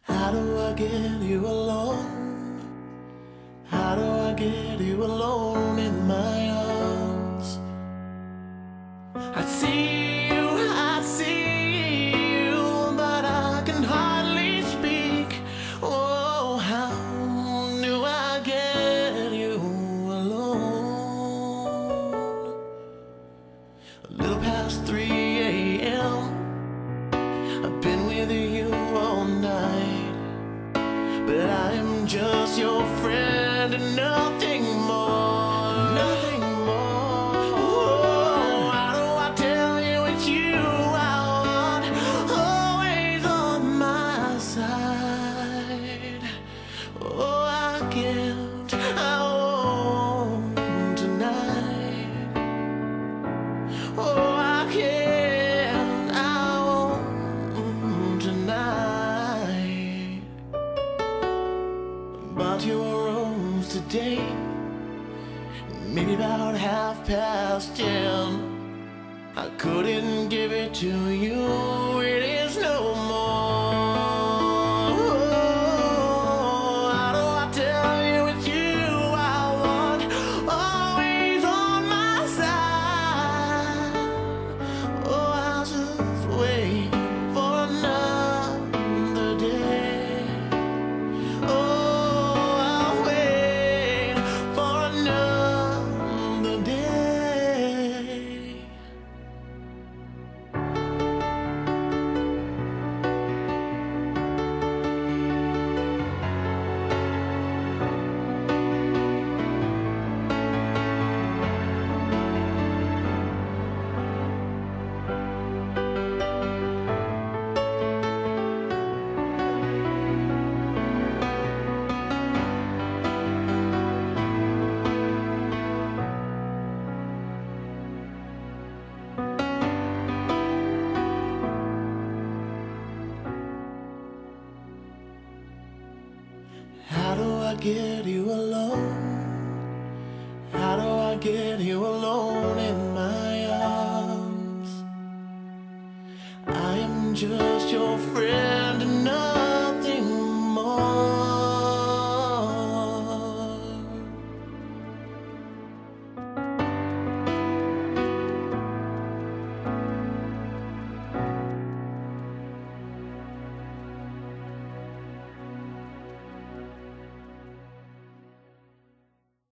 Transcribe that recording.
How do I get you alone? How do I get you alone in my arms? I see you, but I can hardly speak. Oh, how do I get you alone? A little past 3 a.m. I've been with you all night, but I am just your friend and nothing more. Nothing more. Oh, how do I tell you it's you I want, always on my side? Oh, I can't, I won't tonight. Oh, I can't, I won't tonight. Bought you a rose today, maybe about 10:30. I couldn't give it to you, it is no more. Oh, how do I tell you it's you I want, always on my side? Oh, I'll just wait for another day. Oh, I'll wait for another day. How do I get you alone? How do I get you alone in my arms? I am just your friend and